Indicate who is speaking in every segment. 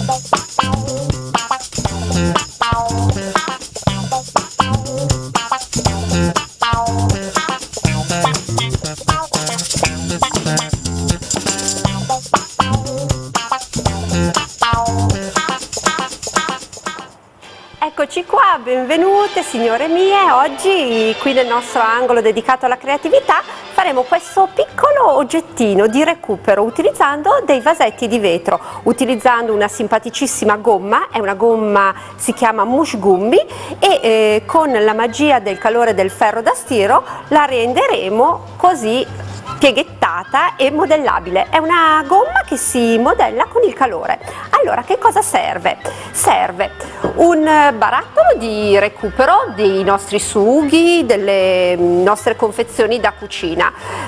Speaker 1: Eccoci qua, benvenute signore mie. Oggi qui nel nostro angolo dedicato alla creatività faremo questo piccolo oggettino di recupero utilizzando dei vasetti di vetro, utilizzando una simpaticissima gomma, è una gomma, si chiama Mush Gummi, e con la magia del calore del ferro da stiro la renderemo così pieghettata e modellabile. È una gomma che si modella con il calore. Allora, che cosa serve? Serve un barattolo di recupero dei nostri sughi, delle nostre confezioni da cucina.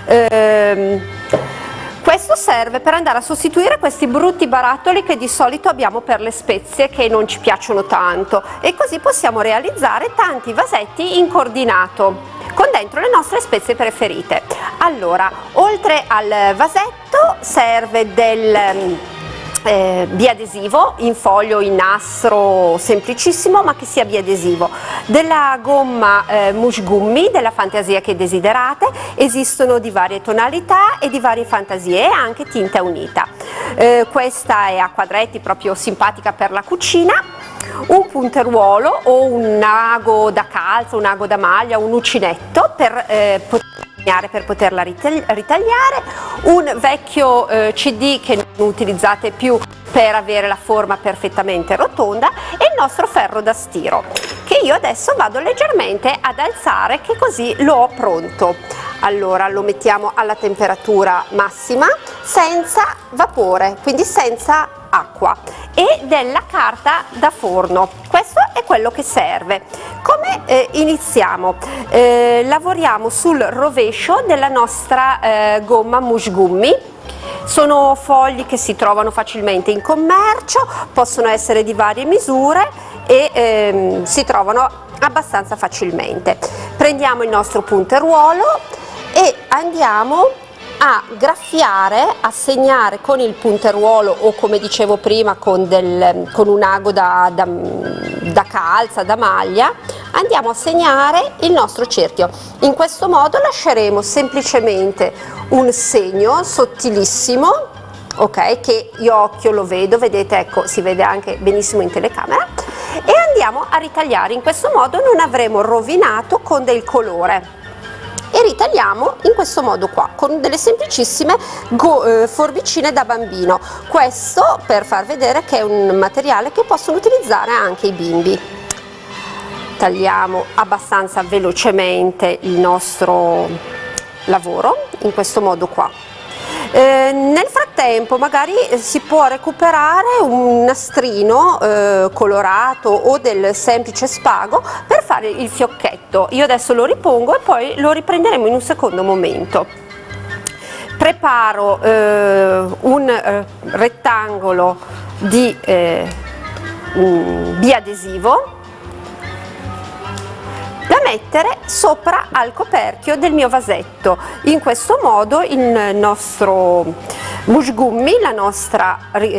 Speaker 1: Questo serve per andare a sostituire questi brutti barattoli che di solito abbiamo per le spezie che non ci piacciono tanto, e così possiamo realizzare tanti vasetti in coordinato con dentro le nostre spezie preferite. Allora, oltre al vasetto serve del biadesivo in foglio, in nastro semplicissimo ma che sia biadesivo, della gomma Mush Gummi della fantasia che desiderate, esistono di varie tonalità e di varie fantasie, e anche tinta unita. Questa è a quadretti, proprio simpatica per la cucina, un punteruolo o un ago da calza, un ago da maglia, un uncinetto per poterla ritagliare, un vecchio CD che non utilizzate più per avere la forma perfettamente rotonda, e il nostro ferro da stiro che io adesso vado leggermente ad alzare, che così lo ho pronto. Allora lo mettiamo alla temperatura massima senza vapore, quindi senza acqua, e della carta da forno. Questo è quello che serve. Come iniziamo? Lavoriamo sul rovescio della nostra gomma Mush Gummi. Sono fogli che si trovano facilmente in commercio, possono essere di varie misure e si trovano abbastanza facilmente. Prendiamo il nostro punteruolo e andiamo a graffiare, a segnare con il punteruolo, o come dicevo prima con un ago da calza, da maglia, andiamo a segnare il nostro cerchio. In questo modo lasceremo semplicemente un segno sottilissimo, ok, che io occhio lo vedo, vedete, ecco, si vede anche benissimo in telecamera, e andiamo a ritagliare. In questo modo non avremo rovinato con del colore, e ritagliamo in questo modo qua con delle semplicissime forbicine da bambino. Questo per far vedere che è un materiale che possono utilizzare anche i bimbi. Tagliamo abbastanza velocemente il nostro lavoro in questo modo qua. Nel frattempo magari si può recuperare un nastrino colorato o del semplice spago per fare il fiocchetto. Io adesso lo ripongo e poi lo riprenderemo in un secondo momento. Preparo un rettangolo di biadesivo da mettere sopra al coperchio del mio vasetto. In questo modo il nostro Mush Gummi, la nostra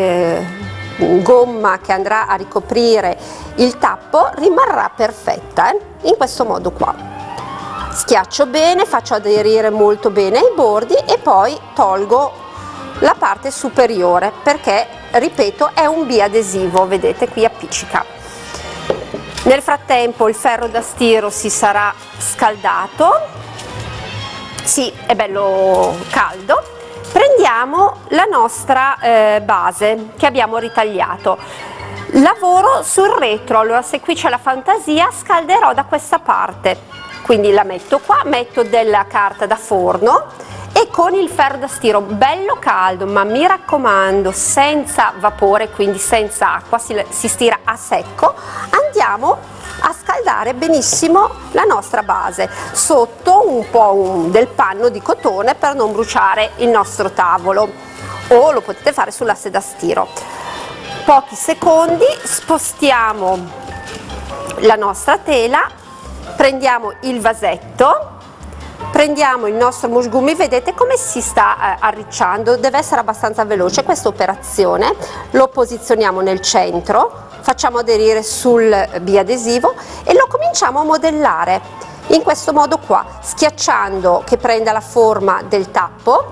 Speaker 1: gomma che andrà a ricoprire il tappo, rimarrà perfetta, in questo modo qua. Schiaccio bene, faccio aderire molto bene ai bordi e poi tolgo la parte superiore perché, ripeto, è un biadesivo, vedete qui appiccica. Nel frattempo il ferro da stiro si sarà scaldato, sì, è bello caldo. Prendiamo la nostra base che abbiamo ritagliato. Lavoro sul retro, allora se qui c'è la fantasia scalderò da questa parte, quindi la metto qua, metto della carta da forno e con il ferro da stiro bello caldo, ma mi raccomando senza vapore, quindi senza acqua, si stira a secco, andiamo a scaldare benissimo la nostra base sotto un po' del panno di cotone per non bruciare il nostro tavolo, o lo potete fare sull'asse da stiro. Pochi secondi, spostiamo la nostra tela, prendiamo il vasetto, Prendiamo il nostro mushgummi, vedete come si sta arricciando, deve essere abbastanza veloce questa operazione, lo posizioniamo nel centro, facciamo aderire sul biadesivo e lo cominciamo a modellare in questo modo qua, schiacciando che prenda la forma del tappo,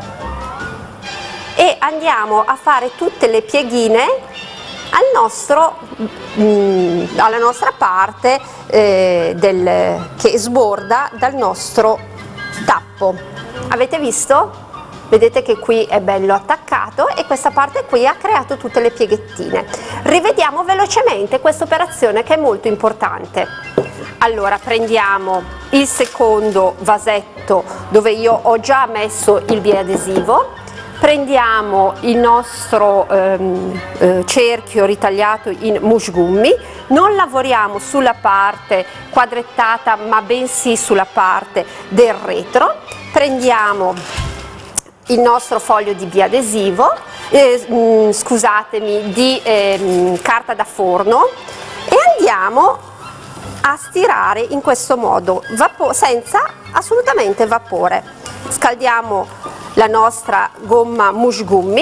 Speaker 1: e andiamo a fare tutte le pieghine alla nostra parte che sborda dal nostro tappo. Avete visto? Vedete che qui è bello attaccato e questa parte qui ha creato tutte le pieghettine. Rivediamo velocemente questa operazione che è molto importante. Allora prendiamo il secondo vasetto dove io ho già messo il biadesivo, prendiamo il nostro cerchio ritagliato in mushgummi, non lavoriamo sulla parte quadrettata ma bensì sulla parte del retro, prendiamo il nostro foglio di biadesivo, scusatemi, di carta da forno, e andiamo a stirare in questo modo senza assolutamente vapore. Scaldiamo la nostra gomma mushgummi,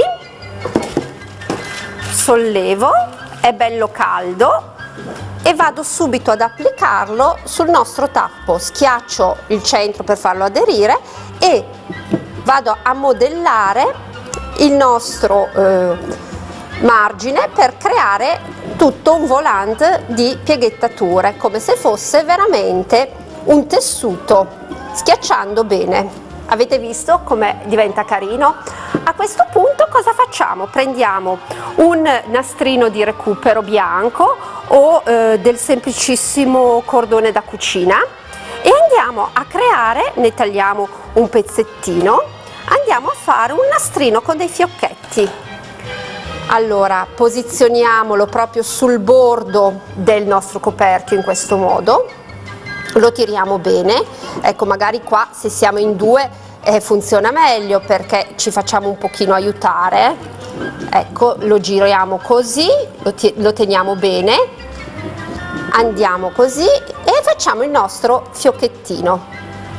Speaker 1: sollevo, è bello caldo e vado subito ad applicarlo sul nostro tappo, schiaccio il centro per farlo aderire e vado a modellare il nostro margine per creare tutto un volant di pieghettature, come se fosse veramente un tessuto, schiacciando bene. Avete visto come diventa carino? A questo punto cosa facciamo? Prendiamo un nastrino di recupero bianco o del semplicissimo cordone da cucina e andiamo a creare, ne tagliamo un pezzettino, andiamo a fare un nastrino con dei fiocchetti. Allora posizioniamolo proprio sul bordo del nostro coperchio in questo modo, lo tiriamo bene, ecco magari qua se siamo in due funziona meglio perché ci facciamo un pochino aiutare, ecco lo giriamo così, lo teniamo bene, andiamo così e facciamo il nostro fiocchettino.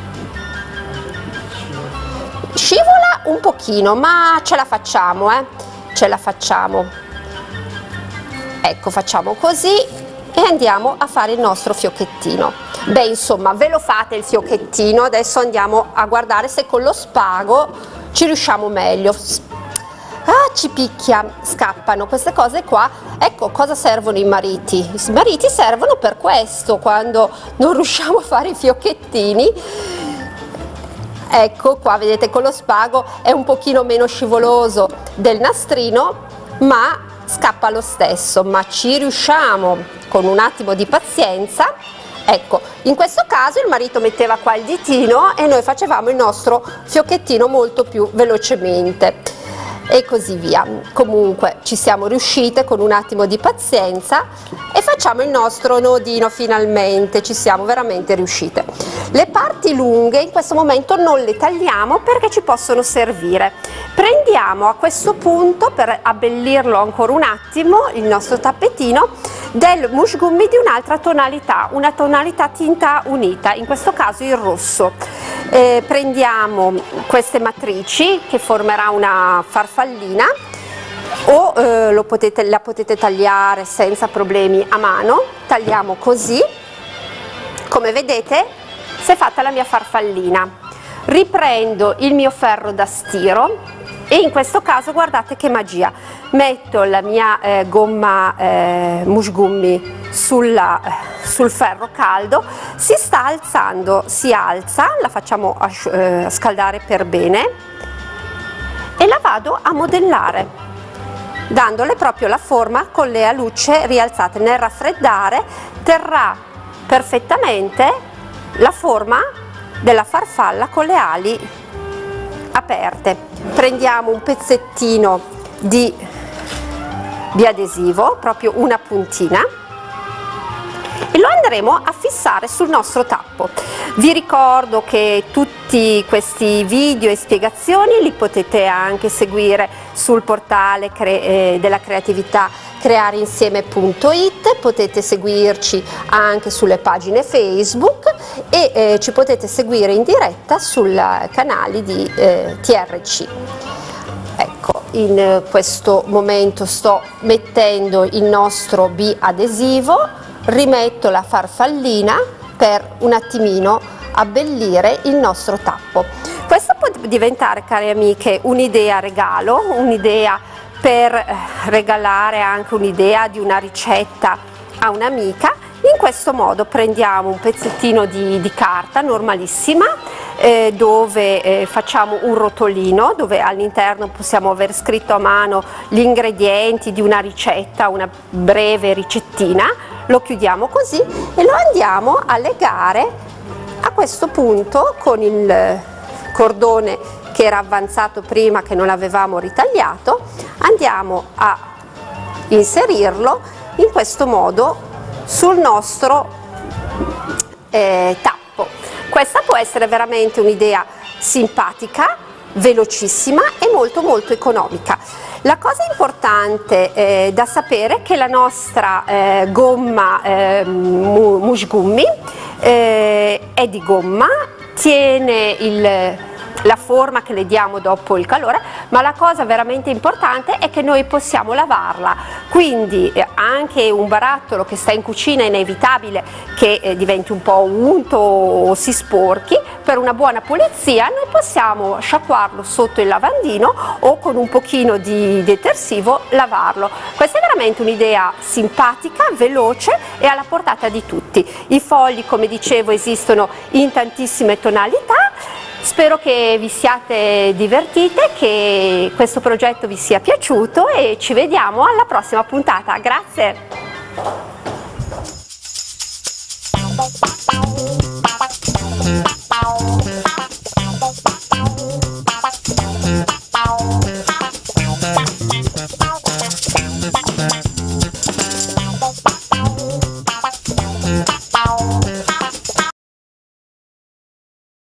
Speaker 1: Scivola un pochino ma ce la facciamo, ce la facciamo, ecco facciamo così e andiamo a fare il nostro fiocchettino. Beh insomma ve lo fate il fiocchettino, adesso andiamo a guardare se con lo spago ci riusciamo meglio. Ah, ci picchia, scappano queste cose qua. Ecco cosa servono i mariti. I mariti servono per questo, quando non riusciamo a fare i fiocchettini. Ecco qua vedete con lo spago è un pochino meno scivoloso del nastrino ma scappa lo stesso, ma ci riusciamo con un attimo di pazienza. Ecco, in questo caso il marito metteva qua il ditino e noi facevamo il nostro fiocchettino molto più velocemente e così via. Comunque ci siamo riuscite con un attimo di pazienza e facciamo il nostro nodino finalmente, ci siamo veramente riuscite. Le parti lunghe in questo momento non le tagliamo perché ci possono servire. Prendiamo a questo punto, per abbellirlo ancora un attimo, il nostro tappetino del mushgummi di un'altra tonalità, una tonalità tinta unita, in questo caso il rosso. Prendiamo queste matrici che formerà una farfallina o la potete tagliare senza problemi a mano. Tagliamo così, come vedete si è fatta la mia farfallina. Riprendo il mio ferro da stiro e in questo caso guardate che magia, metto la mia gomma mushgummi sul ferro caldo, si sta alzando, si alza, la facciamo scaldare per bene e la vado a modellare dandole proprio la forma con le alucce rialzate. Nel raffreddare terrà perfettamente la forma della farfalla con le ali aperte. Prendiamo un pezzettino di adesivo, proprio una puntina, e lo andremo a fissare sul nostro tappo. Vi ricordo che tutti questi video e spiegazioni li potete anche seguire sul portale della creatività creareinsieme.it, potete seguirci anche sulle pagine Facebook e ci potete seguire in diretta sul canale di TRC. Ecco, in questo momento sto mettendo il nostro biadesivo, rimetto la farfallina per un attimino abbellire il nostro tappo. Questa può diventare, care amiche, un'idea regalo, un'idea per regalare, anche un'idea di una ricetta a un'amica. In questo modo prendiamo un pezzettino di carta normalissima, dove facciamo un rotolino dove all'interno possiamo aver scritto a mano gli ingredienti di una ricetta, una breve ricettina, lo chiudiamo così e lo andiamo a legare a questo punto con il cordone che era avanzato prima, che non avevamo ritagliato. Andiamo a inserirlo in questo modo sul nostro tappo. Questa può essere veramente un'idea simpatica, velocissima e molto economica. La cosa importante da sapere è che la nostra gomma Mush Gummi è di gomma, tiene la forma che le diamo dopo il calore, ma la cosa veramente importante è che noi possiamo lavarla, quindi anche un barattolo che sta in cucina è inevitabile che diventi un po' unto o si sporchi. Per una buona pulizia noi possiamo sciacquarlo sotto il lavandino o con un pochino di detersivo lavarlo. Questa è veramente un'idea simpatica, veloce e alla portata di tutti. I fogli, come dicevo, esistono in tantissime tonalità. Spero che vi siate divertite, che questo progetto vi sia piaciuto e ci vediamo alla prossima puntata. Grazie!